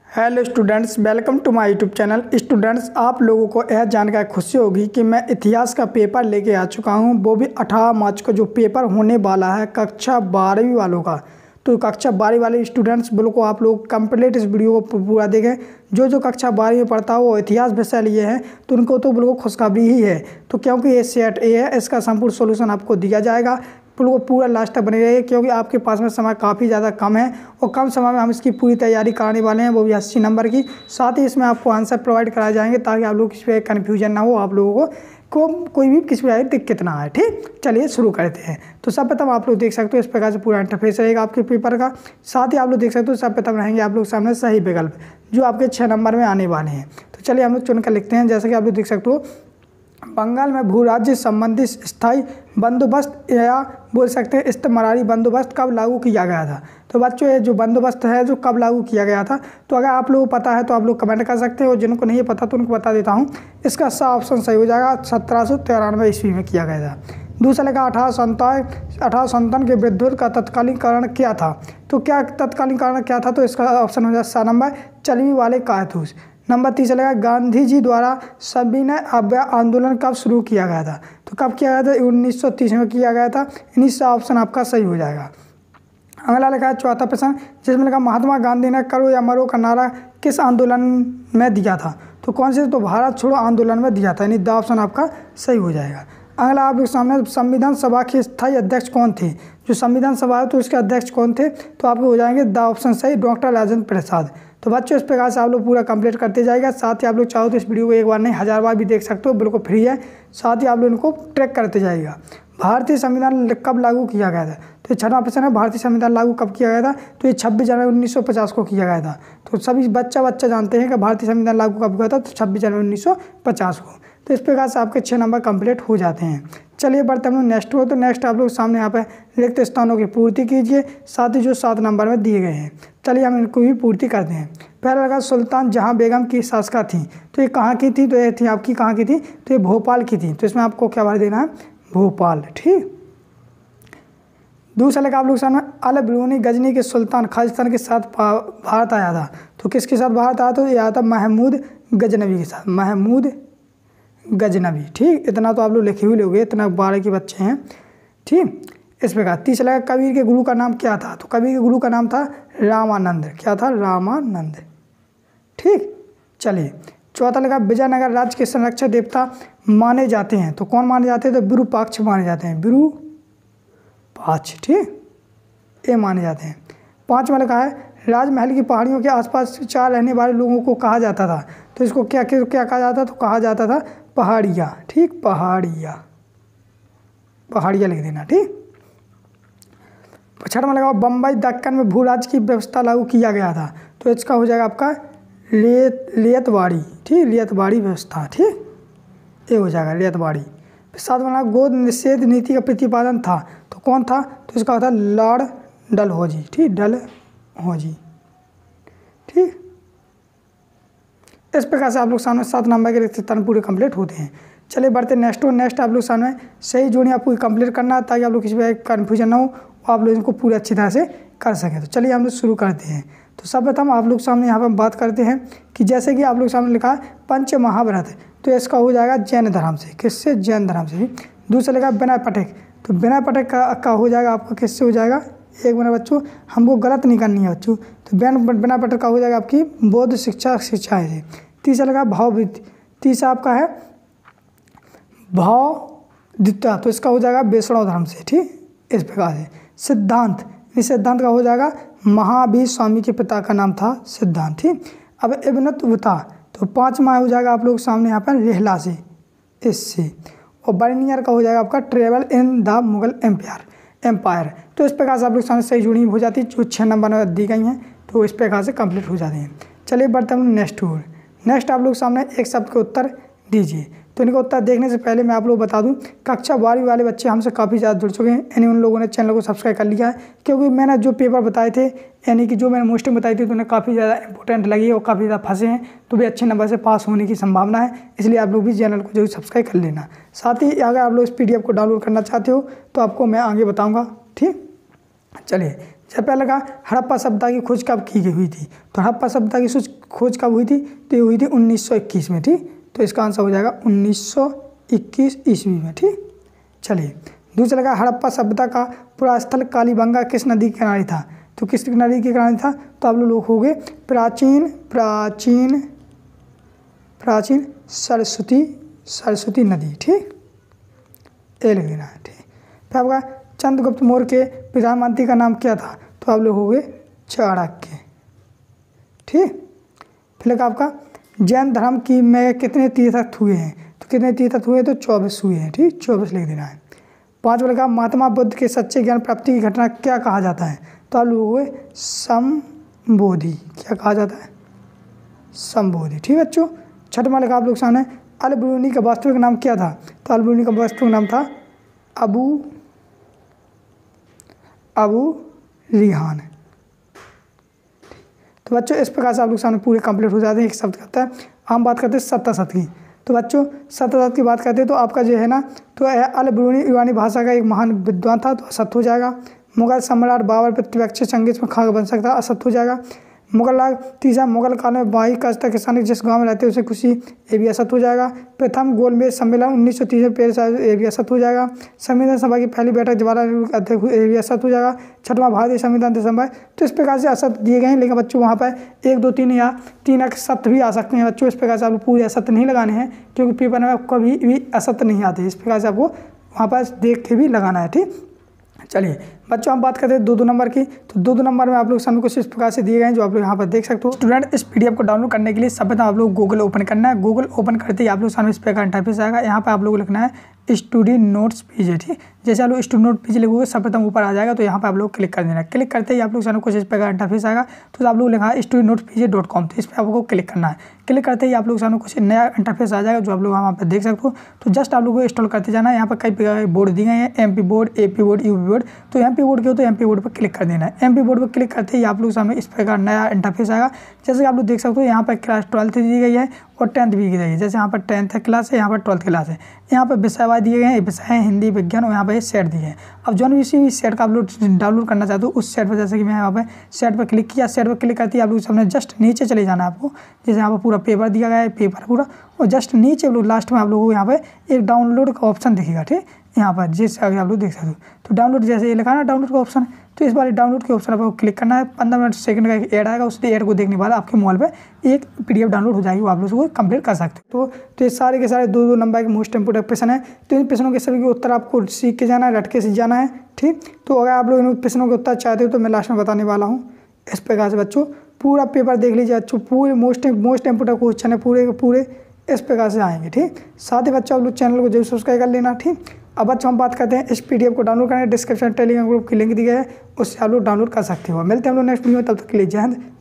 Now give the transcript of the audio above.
Hello students, welcome to my YouTube channel. Students, आप लोगों को यह जानकर खुशी होगी कि मैं इतिहास का पेपर लेके आ चुका हूं, वो भी 18 मार्च को जो पेपर होने वाला है कक्षा 12वीं वालों का। तो कक्षा 12वीं वाले स्टूडेंट्स बिल्कुल आप लोग कंप्लीट इस वीडियो को पूरा देखें। जो कक्षा 12वीं में पढ़ता हो वो इतिहास विषय लिए हैं तो उनको तो बिल्कुल खुशखबरी ही है। तो क्योंकि ये सेट ए है, इसका संपूर्ण सोल्यूशन आपको दिया जाएगा। बिल्कुल पूरा लास्ट तक बने रहिए क्योंकि आपके पास में समय काफ़ी ज़्यादा कम है और कम समय में हम इसकी पूरी तैयारी कराने वाले हैं, वो भी 80 नंबर की। साथ ही इसमें आपको आंसर प्रोवाइड कराए जाएंगे ताकि आप लोग किसी पर कन्फ्यूजन ना हो, आप लोगों को कोई भी किसी प्रकार की दिक्कत ना आए। ठीक, चलिए शुरू करते हैं। तो सब प्रथम आप लोग देख सकते हो इस प्रकार से पूरा इंटरफेस रहेगा आपके पेपर का। साथ ही आप लोग देख सकते हो सब प्रथम रहेंगे आप लोग सामने सही विकल्प जो आपके 6 नंबर में आने वाले हैं। तो चलिए हम लोग चुनकर लिखते हैं। जैसे कि आप लोग देख सकते हो बंगाल में भू राज्य संबंधी स्थायी बंदोबस्त या बोल सकते हैं इस्तेमारी बंदोबस्त कब लागू किया गया था। तो बच्चों ये जो बंदोबस्त है जो कब लागू किया गया था, तो अगर आप लोगों को पता है तो आप लोग कमेंट कर सकते हैं और जिनको नहीं पता तो उनको बता देता हूँ। इसका सा ऑप्शन सही हो जाएगा, 1793 ईस्वी में किया गया था। दूसरा लगा 1857 के विद्युत का तत्कालीकरण क्या था। तो क्या तत्कालीकरण क्या था, तो इसका ऑप्शन हो जाएगा सा नंबर चलवी वाले कारतूस। नंबर 3 चलेगा गांधी जी द्वारा सविनय अवज्ञा आंदोलन कब शुरू किया गया था। तो कब किया गया था, 1930 में किया गया था। इन्हीं से ऑप्शन आपका सही हो जाएगा। अगला लिखा है चौथा प्रश्न, जिसमें लिखा महात्मा गांधी ने करो या मरो का नारा किस आंदोलन में दिया था। तो कौन से, तो भारत छोड़ो आंदोलन में दिया था। यानी द ऑप्शन आपका सही हो जाएगा। अगला आप लोग सामने संविधान सभा के स्थायी अध्यक्ष कौन थे। जो संविधान सभा है तो उसके अध्यक्ष कौन थे, तो आपको हो जाएंगे द ऑप्शन सही, डॉक्टर राजेंद्र प्रसाद। तो बच्चों इस प्रकार से आप लोग पूरा कंप्लीट करते जाएगा। साथ ही आप लोग चाहो तो इस वीडियो को एक बार नहीं 1000 बार भी देख सकते हो, बिल्कुल फ्री है। साथ ही आप लोग इनको ट्रैक करते जाएगा। भारतीय संविधान कब लागू किया गया था, तो 6वां प्रश्न है भारतीय संविधान लागू कब किया गया था। तो ये 26 जनवरी 1950 को किया गया था। तो सभी बच्चा जानते हैं कि भारतीय संविधान लागू कब हुआ था, तो 26 जनवरी 1950 को। तो इस प्रकार से आपके 6 नंबर कंप्लीट हो जाते हैं। चलिए बढ़ते हम लोग नेक्स्ट हो। तो नेक्स्ट आप लोग सामने यहाँ पे रिक्त स्थानों की पूर्ति कीजिए, साथ ही जो 7 नंबर में दिए गए हैं। चलिए हम इनको भी पूर्ति करते हैं। पहला लगा सुल्तान जहां बेगम की शासका थी। तो ये कहाँ की थी, तो ये थी आपकी कहाँ की थी, तो ये भोपाल की थी। तो इसमें आपको क्या भर देना है, भोपाल। ठीक। दूसरा लगा आप लोग सामने अल बरूनी गजनी के सुल्तान खालिस्तान के साथ भारत आया था। तो किसके साथ भारत आया, तो ये आया था महमूद गजनवी के साथ, महमूद गजनवी। ठीक, इतना तो आप लोग लिखे हुए लोगे, इतना 12 के बच्चे हैं। ठीक, इस प्रकार। तीसरा लगा कबीर के गुरु का नाम क्या था। तो कबीर के गुरु का नाम था रामानंद। क्या था, रामानंद। ठीक, चलिए। चौथा लगा विजयनगर राज्य के संरक्षक देवता माने जाते हैं। तो कौन माने जाते हैं, तो विरूपाक्ष माने जाते हैं, विरूपाक्ष। ठीक, ये माने जाते हैं। 5वां लगा है राजमहल की पहाड़ियों के आसपास 4 रहने वाले लोगों को कहा जाता था। तो इसको क्या कहा जाता था, तो कहा जाता था पहाड़िया। ठीक, पहाड़िया लिख देना। ठीक। 6वां लगाओ बम्बई दक्कन में भू राज्य की व्यवस्था लागू किया गया था। तो इसका हो जाएगा आपका लियतवाड़ी। ठीक, लियतवाड़ी व्यवस्था। ठीक, ये हो जाएगा लियतवाड़ी। 7वां लगा गोद निषेध नीति का प्रतिपादन था। तो कौन था, तो इसका होता है लॉर्ड डलहौजी। ठीक, डलहौजी। ठीक, इस प्रकार से आप लोग सामने 7 नंबर के रिक्त स्थान पूरे कंप्लीट होते हैं। चलिए बढ़ते नेक्स्ट आप लोग सामने सही जोड़ी आपको कंप्लीट करना है ताकि आप लोग किसी भी कन्फ्यूजन ना हो, आप लोग इनको पूरी अच्छी तरह से कर सकें। तो चलिए हम लोग शुरू करते हैं। तो सर्वप्रथम आप लोग सामने यहाँ पर बात करते हैं कि जैसे कि आप लोग सामने लिखा है पंच महाव्रत। तो इसका हो जाएगा जैन धर्म से। किससे, जैन धर्म से। दूसरा लिखा विनय पटक। तो विनय पटक का हो जाएगा आपका किससे हो जाएगा, एक मिनट बच्चों, हमको गलत नहीं करनी है बच्चों। तो विनय पटक का हो जाएगा आपकी बौद्ध शिक्षाएँ से। तीसरा लगा भाववृत्ति। तीसरा आपका है भावदित्ता। तो इसका हो जाएगा वैष्णव धर्म से। ठीक, इस प्रकार से। सिद्धांत, इस सिद्धांत का हो जाएगा महावीर स्वामी के पिता का नाम था सिद्धांत। ठीक। अब इब्नतुता, तो 5वां हो जाएगा आप लोग सामने यहाँ पर रेहला से, इससे। और बर्नियर का हो जाएगा आपका travel in the Mughal empire. तो इस प्रकार से आप लोग सामने सही जुड़ी हो जाती है जो 6 नंबर में दी गई हैं। तो इस प्रकार से कंप्लीट हो जाते हैं। चलिए बढ़ते हैं नेक्स्ट आप लोग सामने एक शब्द के उत्तर दीजिए। तो इनका उत्तर देखने से पहले मैं आप लोग बता दूं कक्षा 12वीं वाले बच्चे हमसे काफ़ी ज़्यादा जुड़ चुके हैं, यानी उन लोगों ने चैनल को सब्सक्राइब कर लिया है क्योंकि मैंने जो पेपर बताए थे, यानी कि जो मैंने मोस्टिंग बताई थी, तो उन्हें काफ़ी ज़्यादा इंपॉर्टेंट लगी और काफ़ी ज़्यादा फंसे हैं, तो भी अच्छे नंबर से पास होने की संभावना है। इसलिए आप लोग भी चैनल को जरूर सब्सक्राइब कर लेना। साथ ही अगर आप लोग इस PDF को डाउनलोड करना चाहते हो तो आपको मैं आगे बताऊँगा। ठीक, चलिए जब पहले कहा हड़प्पा सभ्यता की खोज कब की गई हुई थी, तो हड़प्पा सभ्यता की खोज कब हुई थी, तो ये हुई थी 1921 में। ठीक, तो इसका आंसर हो जाएगा 1921 ईस्वी में। ठीक, चलिए दूसरा लगा हड़प्पा सभ्यता का पुरास्थल कालीबंगा किस नदी के किनारे था, तो किस नदी के किनारे था, तो आप लोग हो गए प्राचीन सरस्वती नदी। ठीक, ये लिख देना है। ठीक, फिर आपका चंद्रगुप्त मौर्य के प्रधानमंत्री का नाम क्या था, तो आप लोग हो गए चाणक्य। ठीक, फिर लगा आपका जैन धर्म की में कितने तीर्थ हुए हैं, तो कितने तीर्थ हुए, तो 24 हुए हैं। ठीक, 24 लिख देना है। 5 लगा महात्मा बुद्ध के सच्चे ज्ञान प्राप्ति की घटना क्या कहा जाता है, तो आप लोग हुए संबोधि। क्या कहा जाता है, संबोधि। ठीक बच्चों। 6वां लगा आप लोग सामने अल बिरूनी का वास्तविक नाम क्या था, तो अल बिरूनी का वास्तविक नाम था अबू रिहान। तो बच्चों इस प्रकार से आप लोग सामने पूरे कंप्लीट हो जाते हैं। एक शब्द करता है। हम बात करते हैं सत्तासत की, तो बच्चों सत्तासत की बात करते हैं तो आपका जो है ना, तो अल बिरूनी ईरानी भाषा का एक महान विद्वान था, तो असत्य हो जाएगा। मुगल सम्राट बाबर प्रतिपक्षी संगीत में खाक बन सकता, असत्य हो जाएगा। तीसरा मुगल काल में बाई कजाकिस्तान जिस गांव में रहते हैं उसे खुशी, ये भी असत्य हो जाएगा। प्रथम गोलमेज सम्मेलन 1930 में पेरिस, ये भी असत्य हो जाएगा। संविधान सभा की पहली बैठक जवाहरलाल नेहरू के अध्यक्ष, ये भी असत्य हो जाएगा। 6वां भारतीय संविधान दिसंबर। तो इस प्रकार से असत्य दिए गए हैं, लेकिन बच्चों वहाँ पर 1, 2, 3 या 3 सत्य भी आ सकते हैं। बच्चों इस प्रकार से आपको पूरे असत्य नहीं लगाने हैं, क्योंकि पेपर में कभी भी असत्य नहीं आते। इस प्रकार से आपको वहाँ पर देख के भी लगाना है। ठीक, चलिए बच्चों हम बात करते हैं 2 नंबर की, तो 2 नंबर में आप लोग सामने कुछ इस प्रकार से दिए गए हैं जो आप लोग यहाँ पर देख सकते हो। स्टूडेंट इस पीडीएफ को डाउनलोड करने के लिए सबसे आप लोग गूगल ओपन करना है। गूगल ओपन करते ही आप लोग सामने इस प्रकार इंटरफेस आएगा। यहाँ पर आप लोग लिखना है स्टडी नोट्स पीजे। ठीक, जैसे आप लोग स्टडी नोट पीजे लिखोगे सर्वप्रथम ऊपर आ जाएगा, तो यहाँ पर आप लोग क्लिक कर देना है। क्लिक करते ही आप लोग सामने कुछ इस प्रकार इंटरफेस आएगा, तो आप लोग लिखा है studynotespj.com, तो इस पर आपको क्लिक करना है। क्लिक करते ही आप लोग सामने कुछ नया इंटरफेस आ जाएगा जो आप लोग वहाँ पर देख सकते हो। तो जस्ट आप लोग को इंस्टॉल करते जाना है। यहाँ पर कई प्रकार के बोर्ड दिए गए हैं, MP board, AP board, UP board. तो MP बोर्ड के हो तो MP बोर्ड पर क्लिक कर देना है। MP बोर्ड पर क्लिक करते ही आप लोग सामने इस प्रकार नया इंटरफेस आएगा। जैसे आप लोग देख सकते हो यहाँ पर क्लास 12th दी गई है और 10th भी दी गई है। जैसे यहाँ पर 10th क्लास है, यहाँ पर 12th क्लास है। यहाँ पर विषयवार दिए गए हैं, विषय है हिंदी विज्ञान, और यहाँ पर सेट दिए हैं। अब जो भी सेट का आप लोग डाउनलोड करना चाहते हो उस सेट पर, जैसे कि मैं यहाँ पर सेट पर क्लिक किया, सेट पर क्लिक करते ही आप लोग सामने जस्ट नीचे चले जाना है आपको। जैसे यहाँ पर पूरा पेपर दिया गया है, पेपर पूरा, और जस्ट नीचे आप लोग लास्ट में आप लोगों को यहाँ पर एक डाउनलोड का ऑप्शन दिखेगा। ठीक, यहाँ पर जैसे आगे आप लोग देख सकते हो, तो डाउनलोड जैसे ये लिखा ना डाउनलोड का ऑप्शन, तो इस बार डाउनलोड के ऑप्शन पर क्लिक करना है। 15 मिनट सेकंड का एक ऐड आएगा, उस ऐड को देखने वाला आपके मोबाइल पे एक PDF डाउनलोड हो जाएगी, वो आप लोग उसको कंप्लीट कर सकते हो। तो ये सारे के सारे 2 नंबर के मोस्ट इंपोर्टेंट क्वेश्चन है। तो इन प्रश्नों के सभी के उत्तर आपको सीख के जाना है, रट के सीख जाना है। ठीक, तो अगर आप लोग इन प्रश्नों के उत्तर चाहते हो तो मैं लास्ट में बताने वाला हूँ। इस प्रकार से बच्चों पूरा पेपर देख लीजिए बच्चों, पूरे मोस्ट इंपोर्टेंट क्वेश्चन है पूरे के पूरे इस प्रकार से आएंगे। ठीक, साथ ही बच्चों आप लोग चैनल को जरूर सब्सक्राइब कर लेना। ठीक, अब बच्चों हम बात करते हैं इस PDF को डाउनलोड करने, डिस्क्रिप्शन टेलीग्राम ग्रुप की लिंक दी गई है, उससे आप लोग डाउनलोड कर सकते हो। मिलते हैं हम लोग नेक्स्ट वीडियो में, तब तक के लिए जय हिंद।